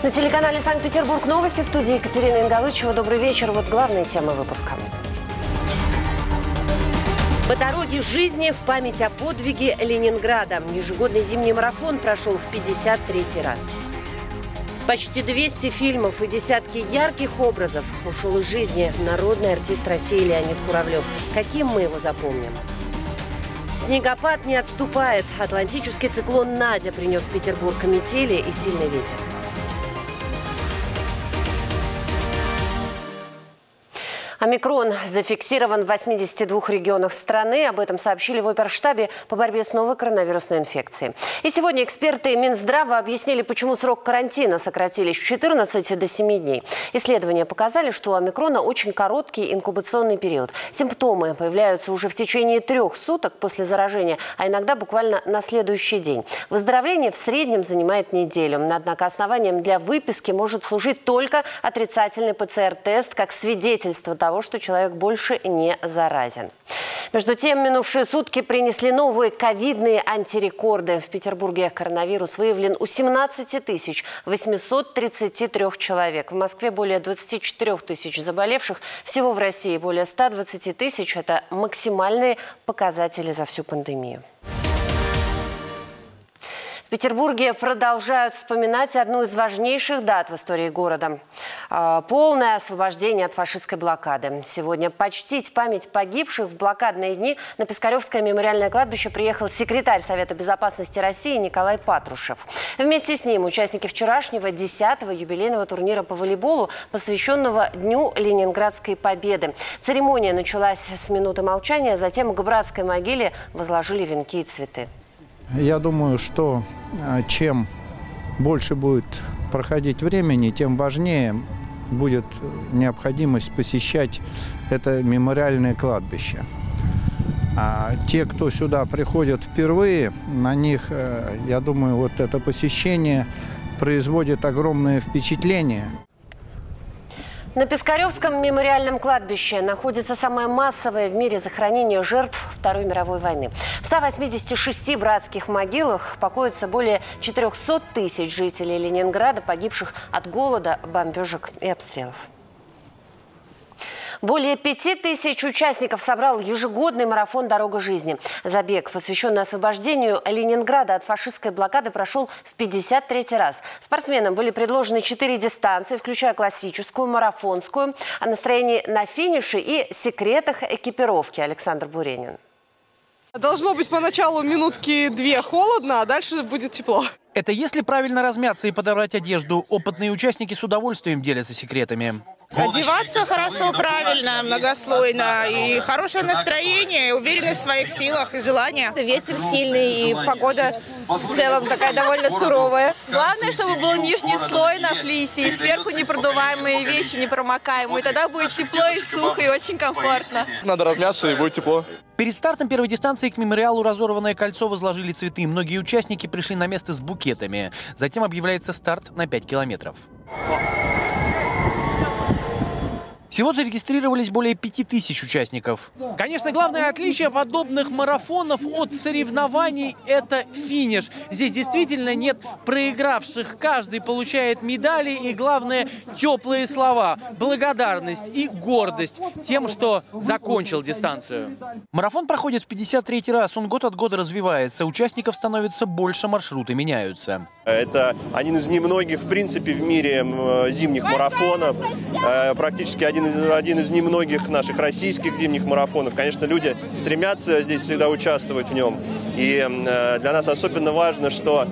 На телеканале «Санкт-Петербург» новости, в студии Екатерина Ингалычева. Добрый вечер. Вот главные темы выпуска. По дороге жизни в память о подвиге Ленинграда. Ежегодный зимний марафон прошел в 53-й раз. Почти 200 фильмов и десятки ярких образов ушел из жизни народный артист России Леонид Куравлев. Каким мы его запомним? Снегопад не отступает. Атлантический циклон Надя принес в Петербург метели и сильный ветер. Омикрон зафиксирован в 82 регионах страны. Об этом сообщили в Оперштабе по борьбе с новой коронавирусной инфекцией. И сегодня эксперты Минздрава объяснили, почему срок карантина сократили с 14 до 7 дней. Исследования показали, что у омикрона очень короткий инкубационный период. Симптомы появляются уже в течение 3 суток после заражения, а иногда буквально на следующий день. Выздоровление в среднем занимает неделю. Однако основанием для выписки может служить только отрицательный ПЦР-тест как свидетельство того, что человек больше не заразен. Между тем, минувшие сутки принесли новые ковидные антирекорды. В Петербурге коронавирус выявлен у 17 833 человек. В Москве более 24 тысяч заболевших. Всего в России более 120 тысяч. Это максимальные показатели за всю пандемию. В Петербурге продолжают вспоминать одну из важнейших дат в истории города – полное освобождение от фашистской блокады. Сегодня почтить память погибших в блокадные дни на Пискаревское мемориальное кладбище приехал секретарь Совета безопасности России Николай Патрушев. Вместе с ним участники вчерашнего 10-го юбилейного турнира по волейболу, посвященного Дню Ленинградской победы. Церемония началась с минуты молчания, затем к братской могиле возложили венки и цветы. Я думаю, что чем больше будет проходить времени, тем важнее будет необходимость посещать это мемориальное кладбище. А те, кто сюда приходят впервые, на них, я думаю, вот это посещение производит огромное впечатление. На Пискаревском мемориальном кладбище находится самое массовое в мире захоронение жертв Второй мировой войны. В 186 братских могилах покоятся более 400 тысяч жителей Ленинграда, погибших от голода, бомбежек и обстрелов. Более 5000 участников собрал ежегодный марафон «Дорога жизни». Забег, посвященный освобождению Ленинграда от фашистской блокады, прошел в 53-й раз. Спортсменам были предложены 4 дистанции, включая классическую, марафонскую, о настроении на финише и секретах экипировки. Александр Буренин. Должно быть поначалу минутки 2 холодно, а дальше будет тепло. Это если правильно размяться и подобрать одежду. Опытные участники с удовольствием делятся секретами. Одеваться хорошо, правильно, многослойно. И хорошее настроение, уверенность в своих силах и желание. Ветер сильный, и погода в целом такая довольно суровая. Главное, чтобы был нижний слой на флисе, и сверху непродуваемые вещи, непромокаемые. Тогда будет тепло и сухо, и очень комфортно. Надо размяться, и будет тепло. Перед стартом первой дистанции к мемориалу «Разорванное кольцо» возложили цветы. Многие участники пришли на место с букетами. Затем объявляется старт на 5 километров. Всего зарегистрировались более 5000 участников. Конечно, главное отличие подобных марафонов от соревнований – это финиш. Здесь действительно нет проигравших. Каждый получает медали и, главное, теплые слова, благодарность и гордость тем, что закончил дистанцию. Марафон проходит в 53-й раз. Он год от года развивается. Участников становится больше, маршруты меняются. Это один из немногих, в принципе, в мире зимних марафонов. Практически один из немногих наших российских зимних марафонов. Конечно, люди стремятся здесь всегда участвовать в нем. И для нас особенно важно, что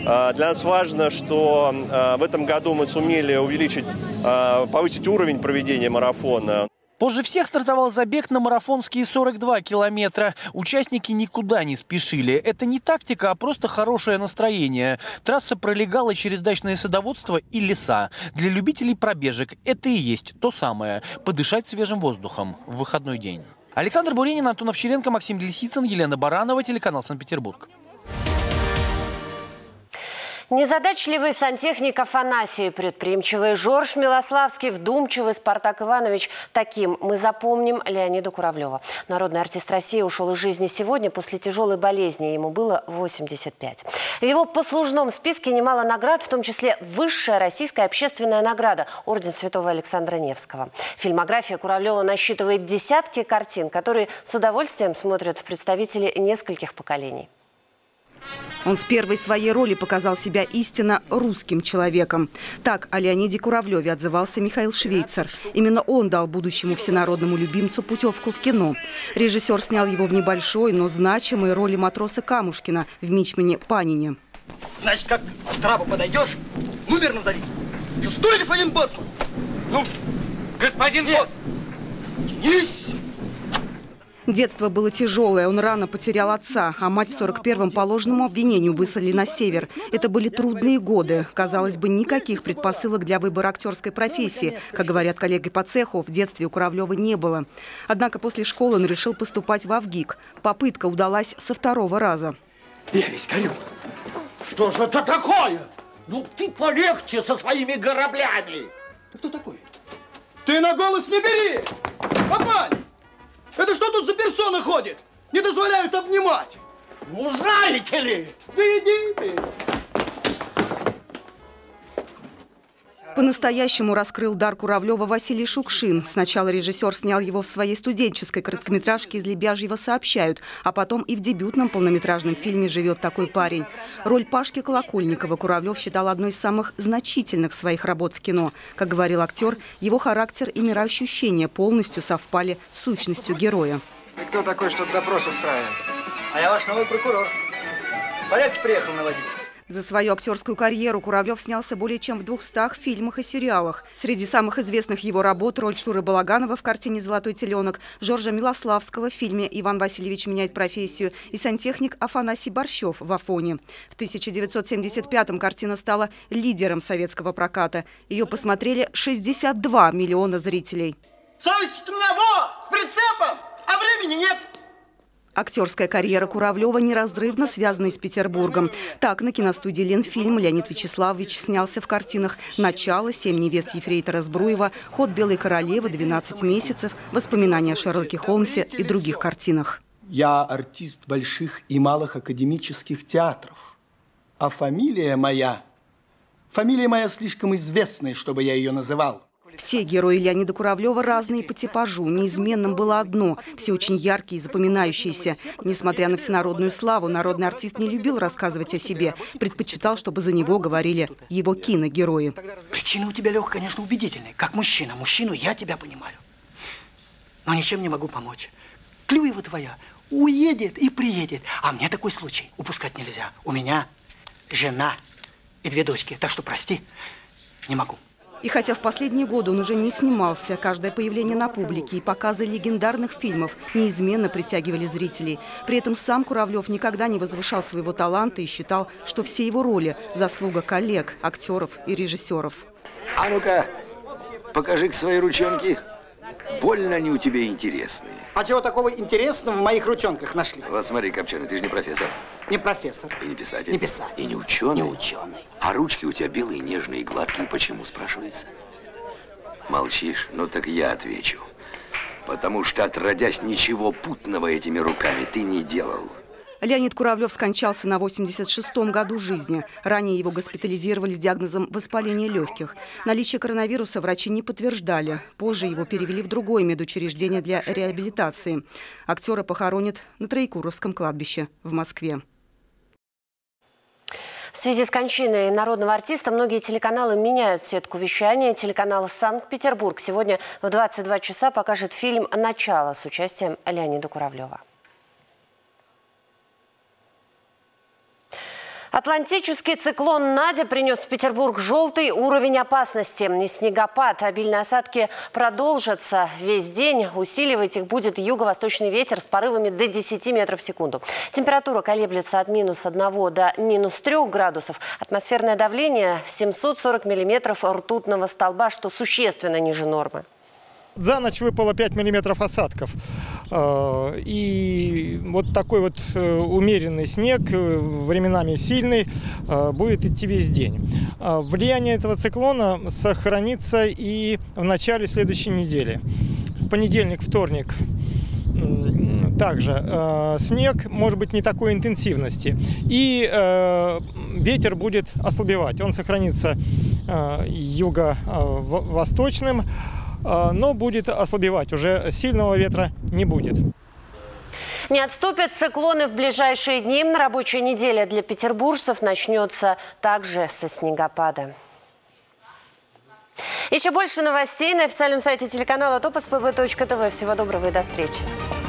в этом году мы сумели повысить уровень проведения марафона. Позже всех стартовал забег на марафонские 42 километра. Участники никуда не спешили. Это не тактика, а просто хорошее настроение. Трасса пролегала через дачное садоводство и леса. Для любителей пробежек это и есть то самое – подышать свежим воздухом в выходной день. Александр Буренин, Антон Овчаренко, Максим Лисицын, Елена Баранова, телеканал «Санкт-Петербург». Незадачливый сантехник Афанасий, предприимчивый Жорж Милославский, вдумчивый Спартак Иванович. Таким мы запомним Леонида Куравлева. Народный артист России ушел из жизни сегодня после тяжелой болезни. Ему было 85. В его послужном списке немало наград, в том числе высшая российская общественная награда – Орден Святого Александра Невского. Фильмография Куравлева насчитывает десятки картин, которые с удовольствием смотрят представители нескольких поколений. Он с первой своей роли показал себя истинно русским человеком. Так о Леониде Куравлеве отзывался Михаил Швейцар. Именно он дал будущему всенародному любимцу путевку в кино. Режиссер снял его в небольшой, но значимой роли матроса Камушкина в «Мичмане Панине». Значит, как к трапу подойдешь, номер назови. Шестой, господин боцман. Ну, господин боцман. Денис! Детство было тяжелое, он рано потерял отца, а мать в 41-м по ложному обвинению выслали на север. Это были трудные годы. Казалось бы, никаких предпосылок для выбора актерской профессии. Как говорят коллеги по цеху, в детстве у Куравлева не было. Однако после школы он решил поступать в АВГИК. Попытка удалась со второго раза. Я весь горю. Что же это такое? Ну, ты полегче со своими кораблями. Ты кто такой? Ты на голос не бери! Папань! Это что тут за персона ходит? Не дозволяют обнимать. Ну, знаете ли? Да иди ты. По-настоящему раскрыл дар Куравлева Василий Шукшин. Сначала режиссер снял его в своей студенческой короткометражке «Из Лебяжьего сообщают», а потом и в дебютном полнометражном фильме «Живет такой парень». Роль Пашки Колокольникова Куравлев считал одной из самых значительных своих работ в кино. Как говорил актер, его характер и мироощущения полностью совпали с сущностью героя. Ты кто такой, что допрос устраивает? А я ваш новый прокурор. Порядки приехал наводить. За свою актерскую карьеру Куравлев снялся более чем в 200 фильмах и сериалах. Среди самых известных его работ – роль Шуры Балаганова в картине «Золотой теленок», Жоржа Милославского в фильме «Иван Васильевич меняет профессию» и сантехник Афанасий Борщев в «Афоне». В 1975-м картина стала лидером советского проката. Ее посмотрели 62 миллиона зрителей. Совесть у меня во! С прицепом! А времени нет! Актерская карьера Куравлева неразрывно связана с Петербургом. Так, на киностудии «Ленфильм» Леонид Вячеславович снялся в картинах «Начало», «7 невест ефрейтора Збруева», «Ход белой королевы», «12 месяцев», «Воспоминания о Шерлоке Холмсе» и других картинах. Я артист больших и малых академических театров. А фамилия моя слишком известная, чтобы я ее называл. Все герои Леонида Куравлева разные по типажу. Неизменным было одно – все очень яркие и запоминающиеся. Несмотря на всенародную славу, народный артист не любил рассказывать о себе. Предпочитал, чтобы за него говорили его киногерои. Причина у тебя, Лех, конечно, убедительная. Как мужчина. Мужчину я тебя понимаю. Но ничем не могу помочь. Клюева твоя уедет и приедет. А мне такой случай упускать нельзя. У меня жена и 2 дочки. Так что прости, не могу. И хотя в последние годы он уже не снимался, каждое появление на публике и показы легендарных фильмов неизменно притягивали зрителей. При этом сам Куравлев никогда не возвышал своего таланта и считал, что все его роли – заслуга коллег, актеров и режиссеров. А ну-ка, покажи-ка свои ручонки. Больно они у тебя интересные. А чего такого интересного в моих ручонках нашли? Вот смотри, Копченый, ты же не профессор. Не профессор. И не писатель. Не писатель. И не ученый. Не ученый. А ручки у тебя белые, нежные, гладкие. Почему, спрашивается? Молчишь? Ну так я отвечу. Потому что, отродясь, ничего путного этими руками ты не делал. Леонид Куравлев скончался на 86-м году жизни. Ранее его госпитализировали с диагнозом воспаления легких. Наличие коронавируса врачи не подтверждали. Позже его перевели в другое медучреждение для реабилитации. Актера похоронят на Троекуровском кладбище в Москве. В связи с кончиной народного артиста многие телеканалы меняют сетку вещания. Телеканал «Санкт-Петербург» сегодня в 22 часа покажет фильм «Начало» с участием Леонида Куравлева. Атлантический циклон «Надя» принес в Петербург желтый уровень опасности. И снегопад, обильные осадки продолжатся весь день. Усиливать их будет юго-восточный ветер с порывами до 10 метров в секунду. Температура колеблется от -1 до -3 градусов. Атмосферное давление 740 миллиметров ртутного столба, что существенно ниже нормы. За ночь выпало 5 миллиметров осадков. И вот такой вот умеренный снег, временами сильный, будет идти весь день. Влияние этого циклона сохранится и в начале следующей недели. В понедельник, вторник также снег, может быть, не такой интенсивности. И ветер будет ослабевать. Он сохранится юго-восточным, но будет ослабевать. Уже сильного ветра не будет. Не отступят циклоны в ближайшие дни. Рабочая неделя для петербуржцев начнется также со снегопада. Еще больше новостей на официальном сайте телеканала topospb.tv. Всего доброго и до встречи.